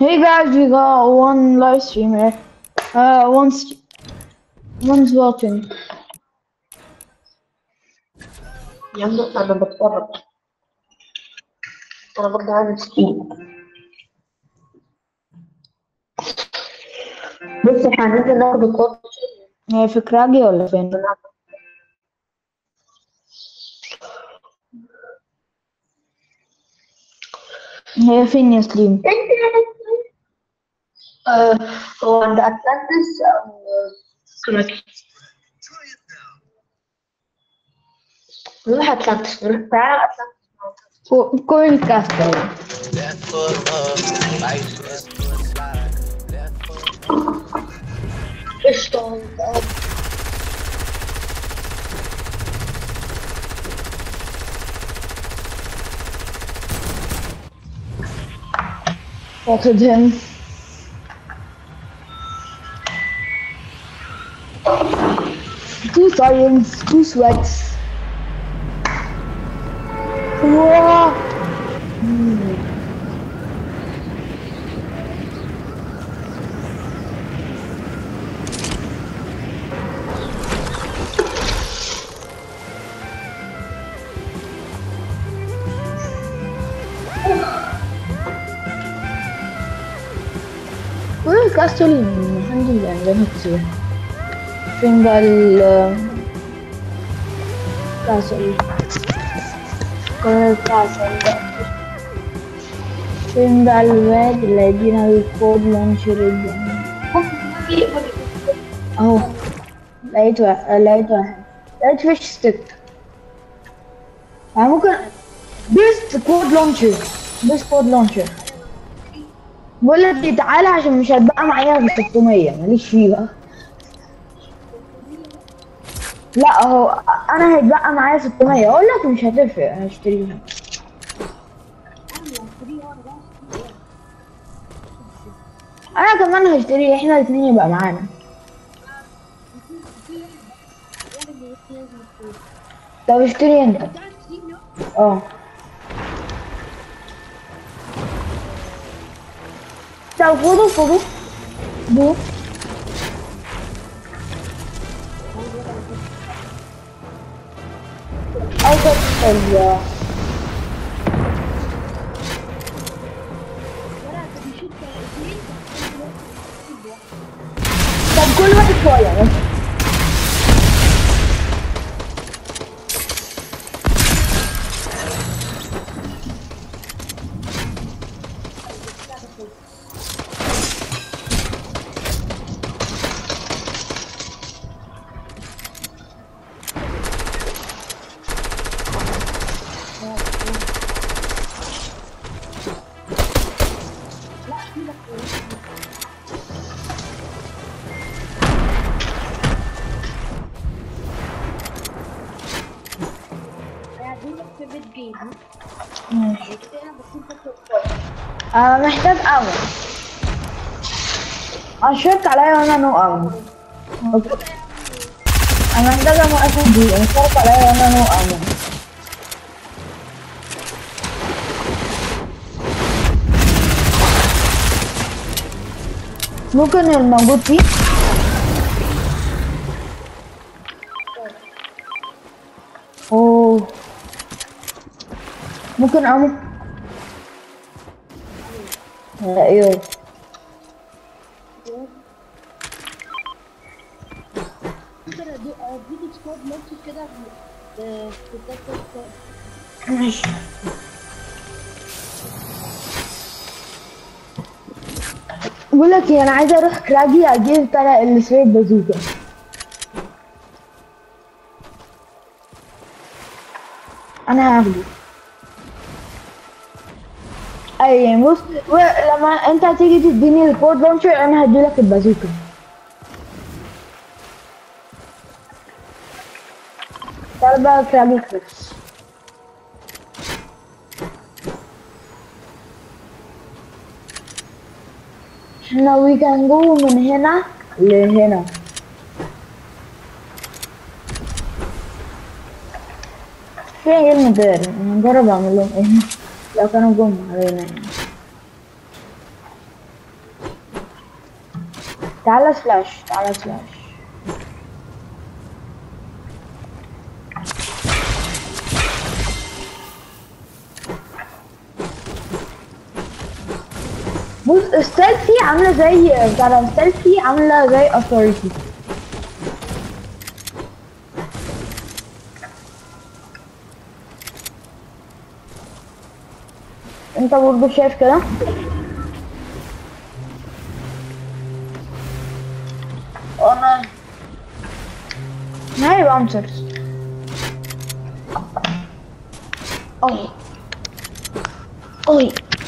Hey guys, we got one live streamer. One's watching. يلا أنا بتفرج. أنا برضه عامل ستريم. بص احنا هننزل ناخد الكورس. هي في كراجي ولا فين؟ هي فين يا سليم؟ هو عند أتلانتس أو كراكي. نروح أتلانتس، نروح تعالى أتلانتس. كوين كاستل. قشطة. Spotted him. Two science, two sweats. Whoa. كوين كاستل الحمد لله عندنا كتير. فين بقى كاسل؟ كوين كاسل ده. فين بقى الواد اللي يدينا الكود لانشر الجنة؟ اهو لقيت واحد لقيت فيش ستيك. يعني ممكن بيست كود لانشر بقول لك تعالى عشان مش هتبقى معايا غير 600 ماليش فيه بقى. لا اهو انا هيتبقى معايا 600 اقول لك مش هتفرق هشتريها. انا كمان هشتري احنا الاثنين يبقى معانا. طب اشتري انت. اه طب خدوا دو او كده. طب كل واحد شوية بس. انا محتاج امل. اشرك عليا وانا نو امل. انا محتاج امل اسد دي اشرك عليا وانا نو امل. ممكن الموجود فيه اوه ممكن امل. ايوه ماشي. بقول لك ايه انا عايزه اروح كراجي اجيب طلع السويد بازوكا. انا هاخده. اي بص لما انت هتيجي تديني الكود لانشر انا هديلك البازوكا. تعال بقى كراجي خلص. احنا we can go من هنا لهنا. في ايه المدار نجرب اعمل لهم ايه لو كانوا جم علينا يعني. تعالى سلاش، تعالى سلاش. بص الستيلثي عاملة زي بتاع ده، الستيلثي عاملة زي authority. انت برضه شايف كده؟ انا هاي بانسرز. اوي اوي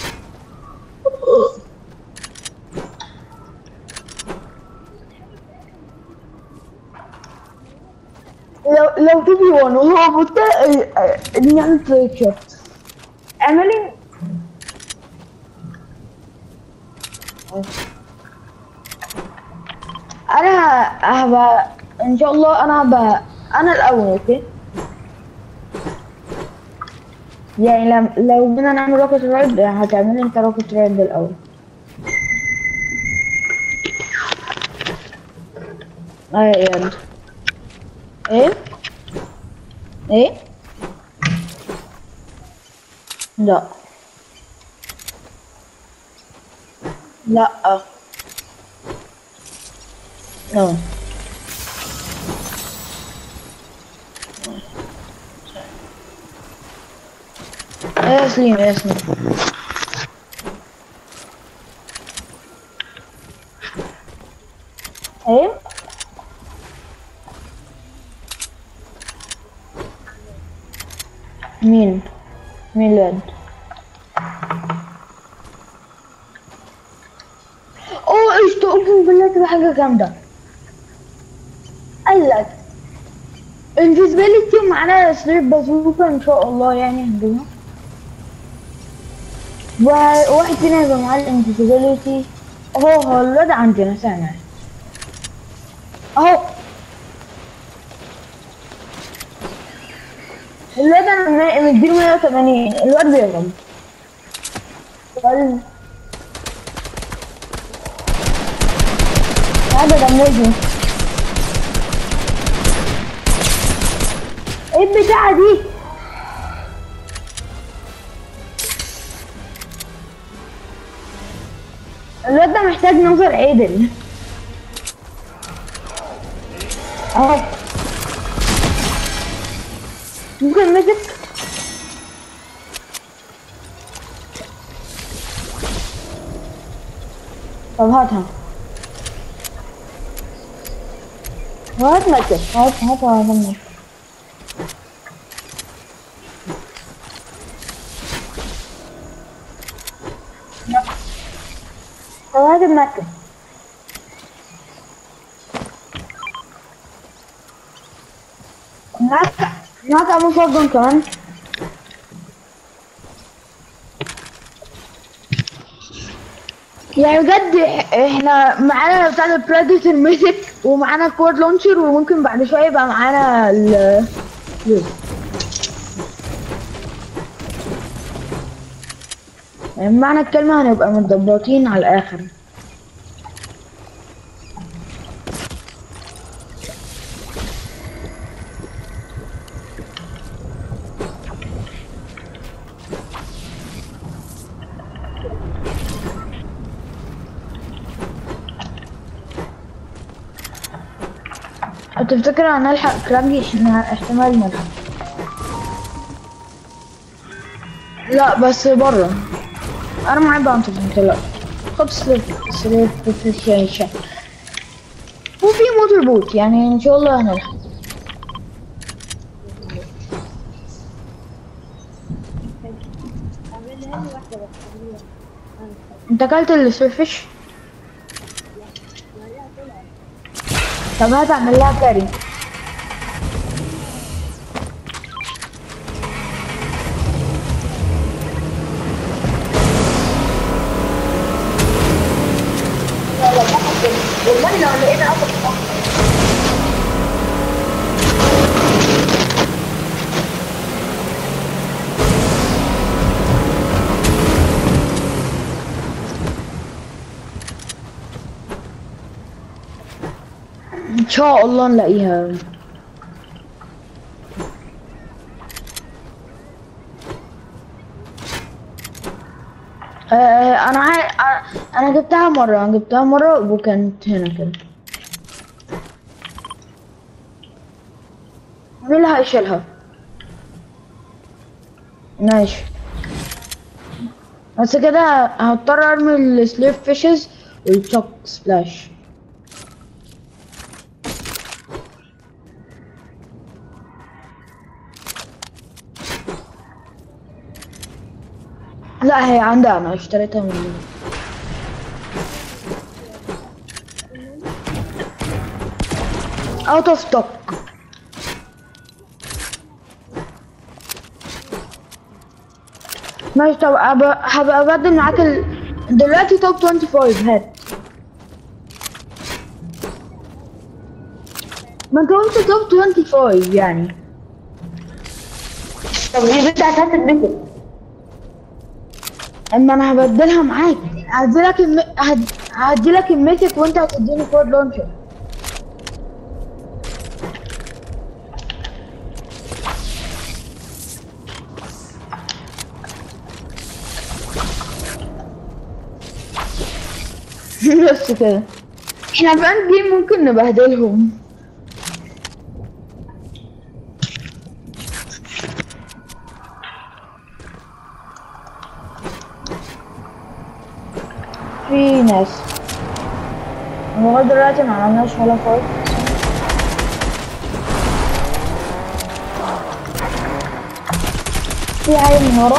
لو تبي وان وهو نعمل تريك شوت. اعملي انا هبقى ان شاء الله، انا هبقى انا الاول. اوكي يعني لو بدنا نعمل روكت رايد هتعملي انت روكت رايد الاول. يلا ايه ايه لا لا نو. يا سليم يا سليم. ايه مين الواد؟ اوه قشطة، اقسم بالله تبقى حاجة جامدة. قالك انفيزبيليتي ومعانا سليب بازوكا ان شاء الله يعني هنجيبها. وواحد فينا يبقى معاه الانفيزبيليتي. هو الواد عندنا سامع اهو. الواد انا مديله 180. الواد بيغلط. هذا دمجه. ايه البتاعة دي؟ الواد ده محتاج نظر عدل. اهو ممكن مسك. طب هاتها. هات مسك. هاتها مسك. طب هات المسك. معاك أبو شوتجن كمان. يعني بجد احنا معانا بتاع البريدتور ميثك ومعانا كواد لونشر، وممكن بعد شويه يبقى معانا يعني معنى الكلمه هنبقى متظبطين على الاخر. تفتكر هنلحق كرانجي؟ احنا احتمال نلحق. لا بس بره. انا معايا بانتر انت. لا خد سليب بروفيشن وفي موتور بوت، يعني ان شاء الله هنلحق. انت اكلت السيرفيش؟ طب هات اعمل لها كاري. والله لو لقينا ان شاء الله نلاقيها. انا جبتها مرة وكانت هنا كده. مين اللي هيشيلها؟ ماشي. بس كده هضطر ارمي السليف فيشز والتشوك سبلاش. لا هي عندها، انا اشتريتها من اوت اوف ستوك. ماشي. طب هبقى ابدل معاك دلوقتي توب 25. هات. ما انت قلت توب 25 يعني. طب دي بتاعت هات البيت. اما انا هبدلها معاك. هديلك الميتك وانت هتديني كود لونشر. بس كده. احنا في اند جيم ممكن نبهدلهم. في ناس لغاية دلوقتي ما عملناش ولا فايت. في عيل من ورا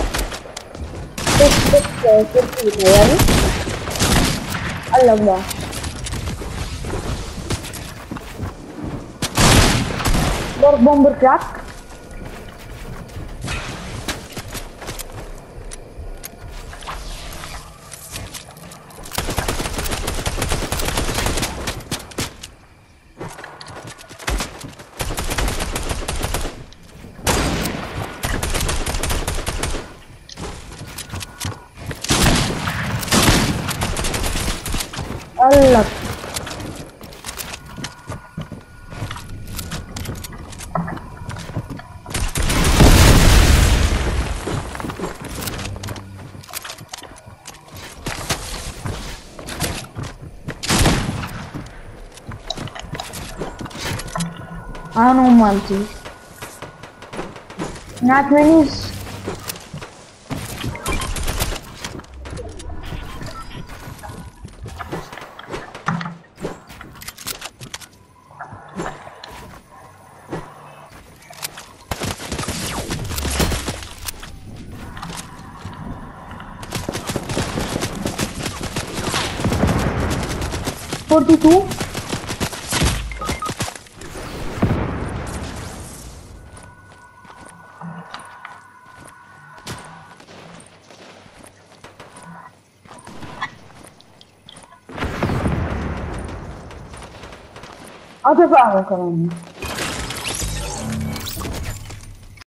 كرسي بيتهيألي. قلب بقى. ضرب بومبر كراك. قلب. انا مالتي not minis. $42. هتفهموا كمان.